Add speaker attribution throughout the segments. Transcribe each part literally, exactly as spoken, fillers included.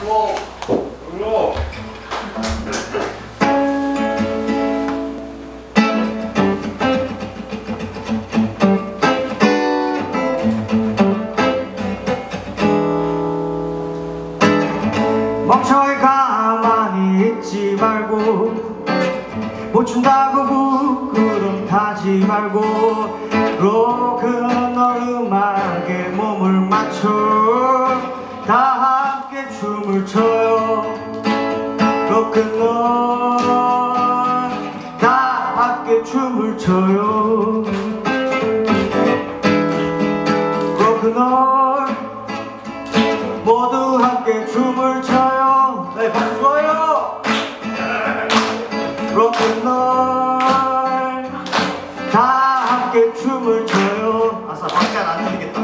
Speaker 1: 멍청이 가만히 있지 말고 못 춘다고 부끄럼 타지 말고 로큰롤 음악에 몸을 맞춰 다 함께 춤을 춰요. 로큰롤 다 함께 춤을 춰요. 로큰롤 모두 함께 춤을 춰요. 네, 박수요. 로큰롤 다 함께 춤을 춰요. 아싸, 박자 안 들리겠다.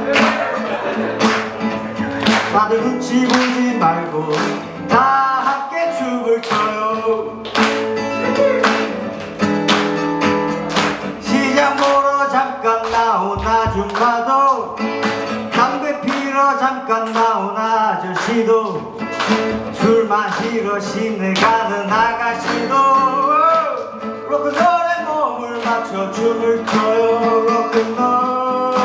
Speaker 1: 다들 눈치 보지 말고 다 함께 춤을 춰요. 시장 보러 잠깐 나온 아줌마도 담배 피러 잠깐 나온 아저씨도 술 마시러 시내 가는 아가씨도 로큰롤에 몸을 맞춰 춤을 춰요. 로큰롤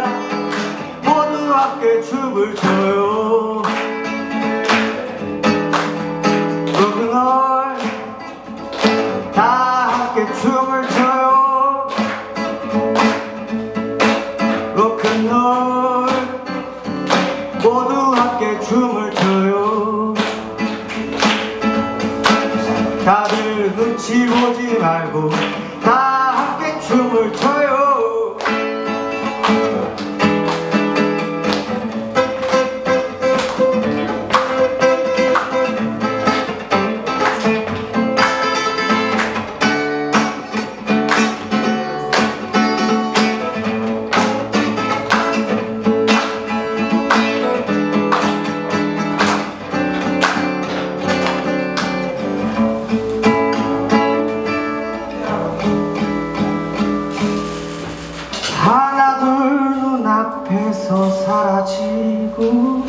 Speaker 1: 모두 함께 춤을 춰요. 로큰롤 다 함께 춤을 춰요. 로큰롤 모두 함께 춤을 춰요. 다들 눈치 보지 말고 다 함께 춤을 춰요. 하나 둘 눈앞에서 사라지고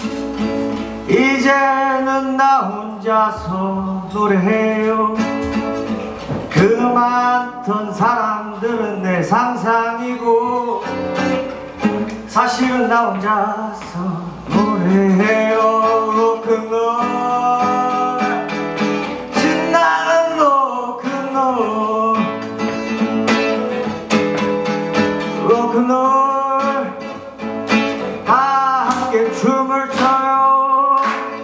Speaker 1: 이제는 나 혼자서 노래해요. 그 많던 사람들은 내 상상이고 사실은 나 혼자서 노래해요. 로큰롤 신나는 로큰롤 로큰롤 다 함께 춤을 춰요.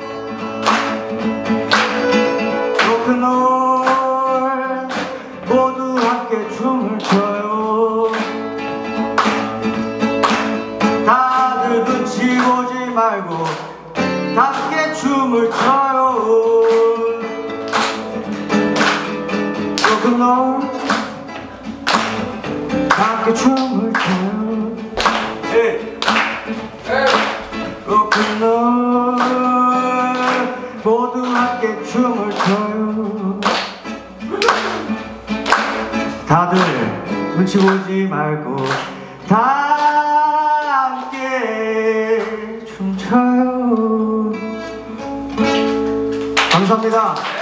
Speaker 1: 로큰롤 모두 함께 춤을 춰요. 다들 눈치 보지 말고 다 함께 춤을 춰요. 로큰롤 함께 춤을 춰요. 에이. 에이. 로큰롤 모두 함께 춤을 춰요. 다들 눈치 보지 말고 다 함께 춤춰요. 감사합니다.